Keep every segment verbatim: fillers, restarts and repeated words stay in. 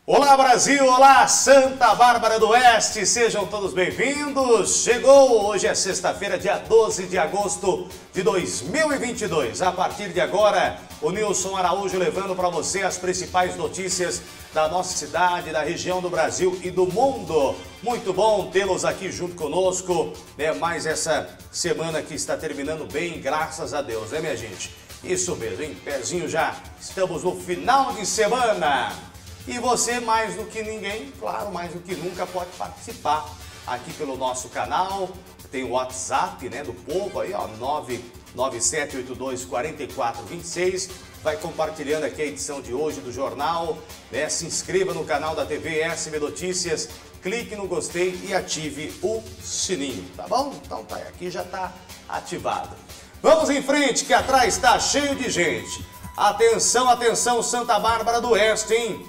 Olá Brasil, olá Santa Bárbara do Oeste, sejam todos bem-vindos. Chegou, hoje é sexta-feira, dia doze de agosto de dois mil e vinte e dois. A partir de agora, o Nilson Araújo levando para você as principais notícias da nossa cidade, da região do Brasil e do mundo. Muito bom tê-los aqui junto conosco, né? Mais essa semana que está terminando bem, graças a Deus, né minha gente? Isso mesmo, hein? Pezinho já, estamos no final de semana. E você, mais do que ninguém, claro, mais do que nunca, pode participar aqui pelo nosso canal. Tem o WhatsApp, né, do povo aí, ó, nove nove sete oito dois quatro quatro dois seis. Vai compartilhando aqui a edição de hoje do jornal, né? Se inscreva no canal da T V S B Notícias, clique no gostei e ative o sininho, tá bom? Então tá, aqui já tá ativado. Vamos em frente, que atrás está cheio de gente. Atenção, atenção, Santa Bárbara do Oeste, hein?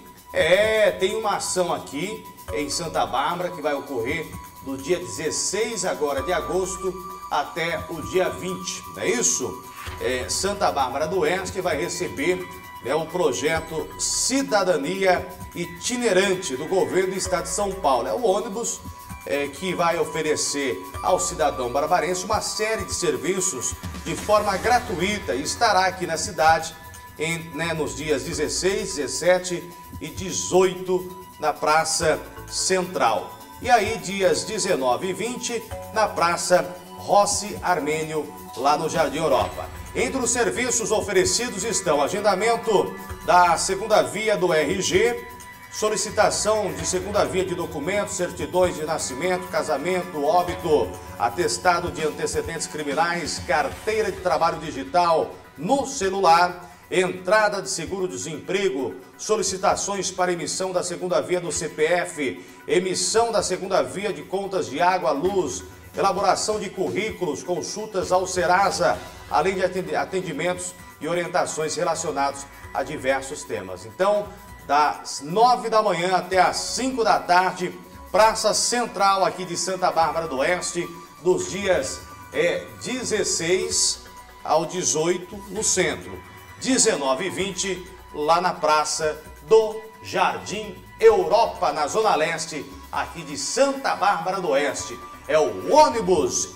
É, tem uma ação aqui em Santa Bárbara que vai ocorrer do dia dezesseis agora de agosto até o dia vinte, não é isso? É, Santa Bárbara do Oeste vai receber, né, o projeto Cidadania Itinerante do governo do estado de São Paulo. É o ônibus é, que vai oferecer ao cidadão barbarense uma série de serviços de forma gratuita e estará aqui na cidade Em, né, nos dias dezesseis, dezessete e dezoito na Praça Central. E aí, dias dezenove e vinte, na Praça Rossi Armênio, lá no Jardim Europa. Entre os serviços oferecidos estão agendamento da segunda via do R G, solicitação de segunda via de documentos, certidões de nascimento, casamento, óbito, atestado de antecedentes criminais, carteira de trabalho digital no celular, entrada de seguro-desemprego, solicitações para emissão da segunda via do C P F, emissão da segunda via de contas de água, luz, elaboração de currículos, consultas ao Serasa, além de atendimentos e orientações relacionados a diversos temas. Então, das nove da manhã até as cinco da tarde, Praça Central aqui de Santa Bárbara do Oeste, dos dias é, dezesseis ao dezoito no centro. dezenove e vinte, lá na Praça do Jardim Europa, na Zona Leste, aqui de Santa Bárbara do Oeste. É o ônibus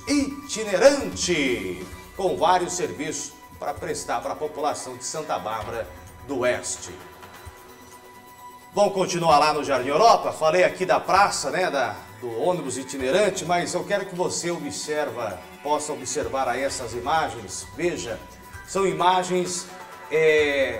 itinerante, com vários serviços para prestar para a população de Santa Bárbara do Oeste. Vamos continuar lá no Jardim Europa? Falei aqui da praça, né, da, do ônibus itinerante, mas eu quero que você observa, possa observar aí essas imagens. Veja, são imagens É,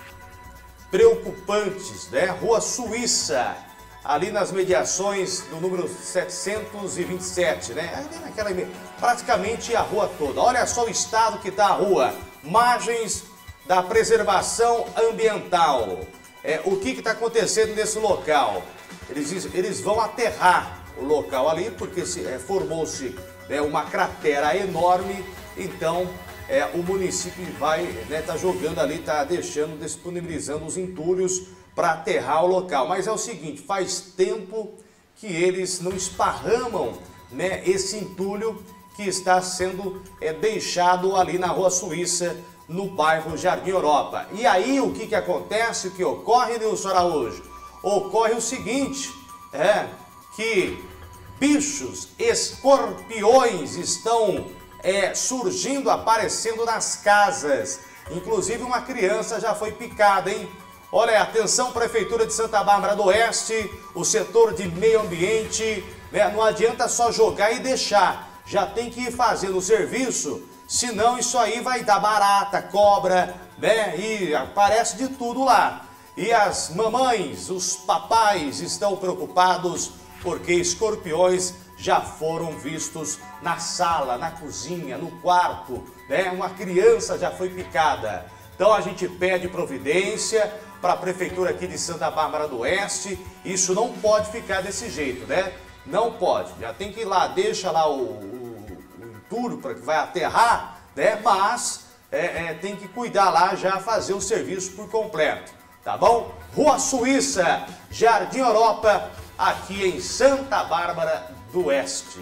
preocupantes, né? Rua Suíça, ali nas mediações do número setecentos e vinte e sete, né? Ali naquela, praticamente a rua toda. Olha só o estado que está a rua. Margens da preservação ambiental. É, o que está acontecendo nesse local? Eles, eles vão aterrar o local ali, porque se, é, formou-se é, uma cratera enorme, então É, o município vai, né, tá jogando ali, tá deixando, disponibilizando os entulhos para aterrar o local. Mas é o seguinte, faz tempo que eles não esparramam, né, esse entulho que está sendo é, deixado ali na Rua Suíça, no bairro Jardim Europa. E aí o que que acontece, o que ocorre, Nilson Araújo? Ocorre o seguinte, é que bichos, escorpiões estão É, surgindo, aparecendo nas casas. Inclusive uma criança já foi picada, hein? Olha, atenção Prefeitura de Santa Bárbara do Oeste, o setor de meio ambiente, né? Não adianta só jogar e deixar, já tem que ir fazendo o serviço, senão isso aí vai dar barata, cobra, né? E aparece de tudo lá. E as mamães, os papais estão preocupados porque escorpiões já foram vistos na sala, na cozinha, no quarto, né? Uma criança já foi picada. Então a gente pede providência para a Prefeitura aqui de Santa Bárbara do Oeste. Isso não pode ficar desse jeito, né? Não pode. Já tem que ir lá, deixa lá o, o, o entulho para que vai aterrar, né? Mas é, é, tem que cuidar lá, já fazer o serviço por completo, tá bom? Rua Suíça, Jardim Europa, aqui em Santa Bárbara do Oeste.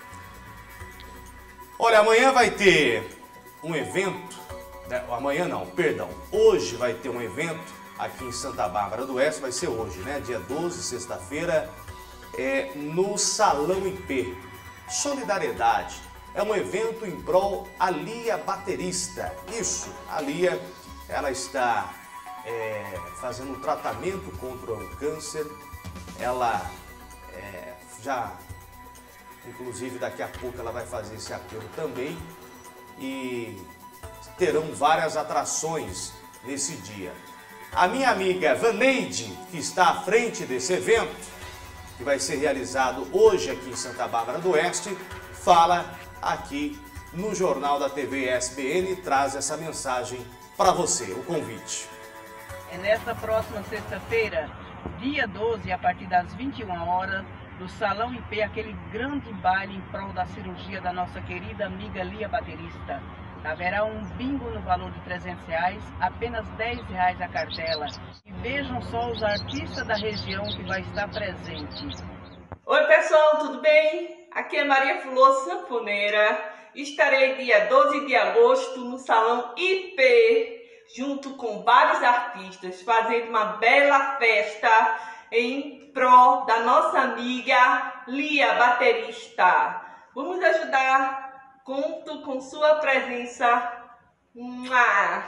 Olha, amanhã vai ter um evento, né? Amanhã não, perdão, hoje vai ter um evento aqui em Santa Bárbara do Oeste, vai ser hoje, né? Dia doze, sexta-feira, é no Salão I P. Solidariedade. É um evento em prol a Lia Baterista. Isso, a Lia, ela está é, fazendo um tratamento contra o câncer. Ela é, já, inclusive daqui a pouco ela vai fazer esse apelo também. E terão várias atrações nesse dia. A minha amiga Vaneide, que está à frente desse evento, que vai ser realizado hoje aqui em Santa Bárbara do Oeste, fala aqui no Jornal da T V S B N e traz essa mensagem para você, o convite. É nesta próxima sexta-feira, dia doze, a partir das vinte e uma horas, no Salão I P, aquele grande baile em prol da cirurgia da nossa querida amiga Lia Baterista. Haverá um bingo no valor de trezentos reais, apenas dez reais a cartela. E vejam só os artistas da região que vai estar presente. Oi pessoal, tudo bem? Aqui é Maria Fulô, sanfoneira. Estarei dia doze de agosto no Salão I P, junto com vários artistas, fazendo uma bela festa em prol da nossa amiga Lia Baterista. Vamos ajudar. Conto com sua presença. Mua!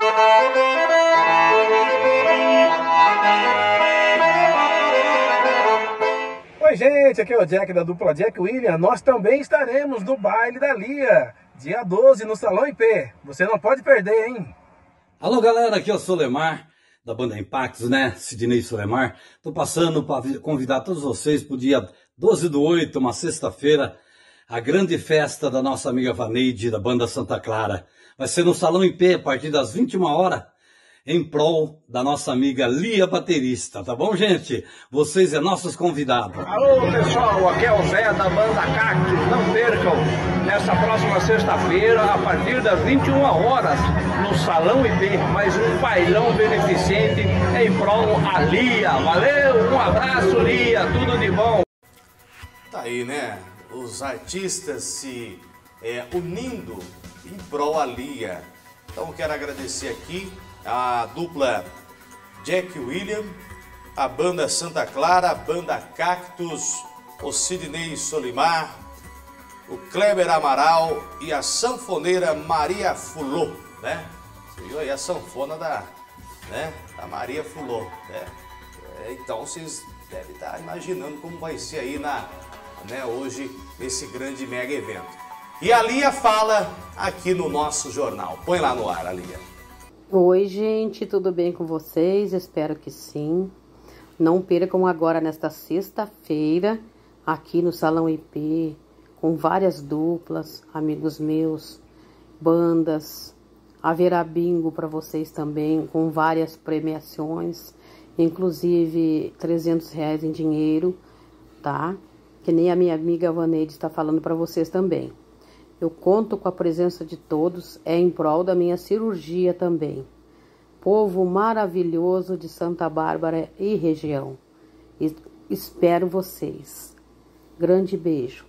Oi gente, aqui é o Jack da dupla Jack William. Nós também estaremos no baile da Lia, dia doze no Salão I P. Você não pode perder, hein? Alô galera, aqui é o Solemar, da banda Impactos, né? Sidney Solemar. Tô passando para convidar todos vocês para o dia doze do oito, uma sexta-feira, a grande festa da nossa amiga Vaneide, da banda Santa Clara. Vai ser no Salão I P, a partir das vinte e uma horas, em prol da nossa amiga Lia Baterista, tá bom, gente? Vocês é nossos convidados. Alô, pessoal, aqui é o Zé da banda Cactus. Não percam, nessa próxima sexta-feira, a partir das vinte e uma horas, no Salão I P, mais um bailão beneficente em prol a Lia. Valeu, um abraço, Lia, tudo de bom. Tá aí, né? Os artistas se é, unindo em prol a Lia. Então quero agradecer aqui a dupla Jack William, a banda Santa Clara, a banda Cactus, o Sidney Solimar, o Kleber Amaral e a sanfoneira Maria Fulô, né? Você viu aí a sanfona da, né, da Maria Fulô, né? É, então vocês devem estar imaginando como vai ser aí na, né, hoje esse grande mega evento. E a Lia fala aqui no nosso jornal. Põe lá no ar, a Lia. Oi, gente, tudo bem com vocês? Espero que sim. Não percam agora nesta sexta-feira, aqui no Salão I P, com várias duplas, amigos meus, bandas. Haverá bingo para vocês também, com várias premiações, inclusive trezentos reais em dinheiro, tá? Que nem a minha amiga Vaneide está falando para vocês também. Eu conto com a presença de todos, é em prol da minha cirurgia também. Povo maravilhoso de Santa Bárbara e região. E espero vocês. Grande beijo.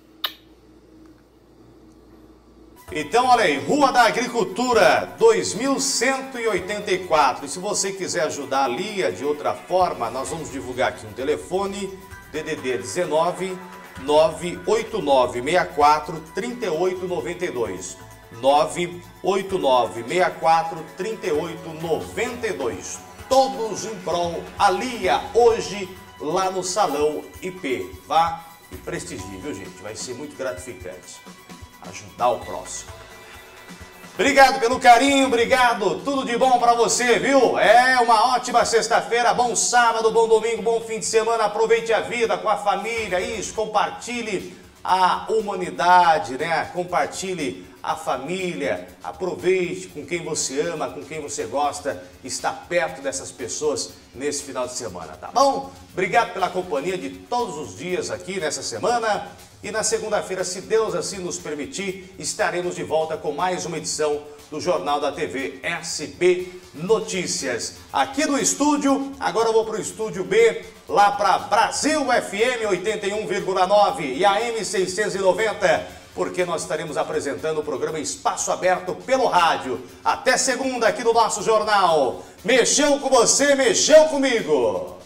Então, olha aí, Rua da Agricultura, dois mil cento e oitenta e quatro. E se você quiser ajudar a Lia de outra forma, nós vamos divulgar aqui um telefone, D D D dezenove, nove oito nove seis quatro, três oito nove dois. nove oito nove seis quatro, três oito nove dois. Todos em prol a Lia, hoje, lá no Salão I P. Vá e prestigie, viu, gente? Vai ser muito gratificante ajudar o próximo. Obrigado pelo carinho, obrigado, tudo de bom pra você, viu? É uma ótima sexta-feira, bom sábado, bom domingo, bom fim de semana, aproveite a vida com a família, isso, compartilhe a humanidade, né? Compartilhe a família, aproveite com quem você ama, com quem você gosta, estar perto dessas pessoas nesse final de semana, tá bom? Obrigado pela companhia de todos os dias aqui nessa semana. E na segunda-feira, se Deus assim nos permitir, estaremos de volta com mais uma edição do Jornal da T V S B Notícias. Aqui no estúdio, agora eu vou para o estúdio B, lá para Brasil F M oitenta e um vírgula nove e A M seiscentos e noventa, porque nós estaremos apresentando o programa Espaço Aberto pelo rádio. Até segunda aqui no nosso jornal. Mexeu com você, mexeu comigo!